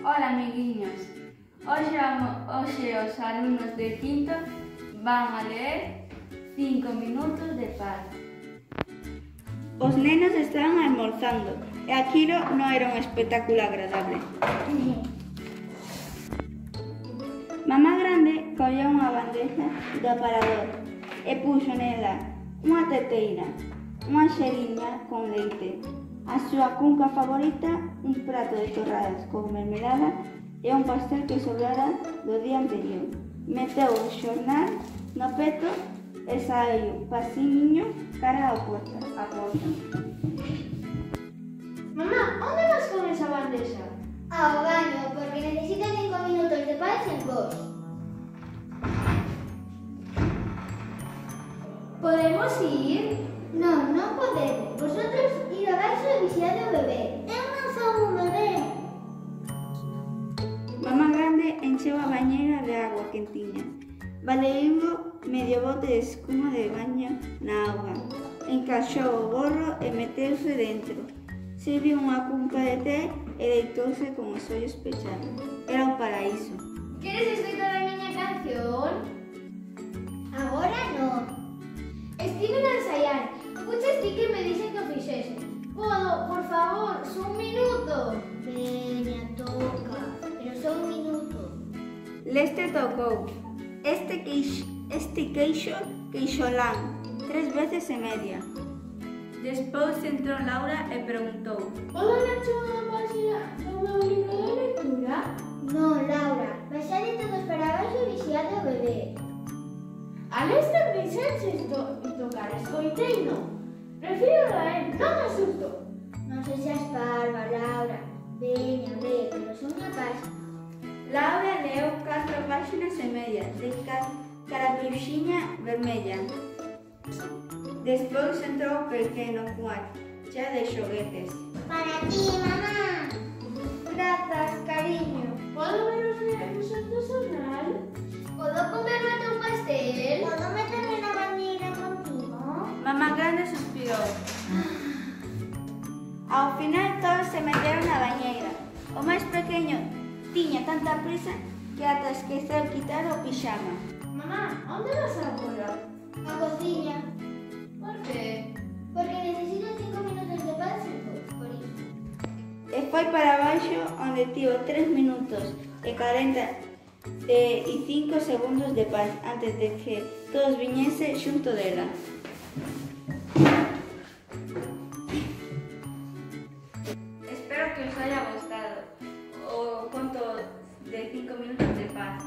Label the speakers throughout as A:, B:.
A: Ola, amiguiños. Hoxe os alumnos de quinto van a ler 5 minutos de paz.
B: Os nenos estaban almorzando e aquilo non era un espectáculo agradable. Mamá grande colleu unha bandeja do aparador e puxo nela unha teteira, unha xeriña con leite, a súa cunca favorita, un prato de torradas con mermelada e un pastel que sobrara do día anterior. Meteu o xornal no peto e saiu pasiniño cara á porta.
C: Mamá, onde vas con esa bandeja?
D: Ao baño, porque necesito 5 minutos de paz en vos.
C: Podemos ir?
D: Non, non podemos. Vosotros ir abaixo e vixiar o bebé. Eu non son un bebé.
B: Mamá grande encheu a bañeira de agua quentiña. Valeiu medio bote de escuma de baño na auga. Encaixou o gorro e meteuse dentro. Serviu unha cunca de té e deitouse con os ollos pechados. Era un paraíso.
C: Queres escoitar a miña canción?
D: Agora non.
C: Estiven a ensaiar. Escuchas ti que me dixen que o fixese. Podo, por favor, só un minuto.
D: Veña, toca. Pero só un minuto.
B: Leste tocou. Este queixo queixolán, 3 veces e media. Despois entrou Laura e preguntou:
C: Podo lerche unha página do meu libro de lectura?
D: Non, Laura. Baixade todos para abaixo e vixiade o bebé.
C: Alesta dixeches tocar escoiteino. Prefiro a él, non me asusto.
D: Non sexas parva, Laura. Veña, ve, pero son unha página.
B: Laura leu 4 páxinas e media de carapixiña vermella. Despois entrou o pequeno cuarto, chea de xoguetes.
D: Para ti, mamá.
C: Grazas, cariño. Podo ver os rebuxos do xornal? Podo comerme o teu pastel?
D: Podo meterme na bañeira contigo?
B: Mamá grande suspirou. Ao final todos se meteron na bañeira. O máis pequeno tiña tanta prisa que ata esqueceu quitar o pixama.
C: Mamá, onde vas agora?
D: A cociña.
C: Por que?
D: Porque necesito 5 minutos de paz en vos, por iso.
B: E foi para baixo onde tivo 3 minutos e 45 segundos de paz antes de que todos viñese xunto dela. Espero que os haya gustado o conto de 5 minutos de paz.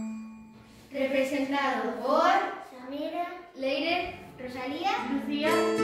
C: Representado por
D: Samira,
C: Leire,
D: Rosalía,
C: Lucía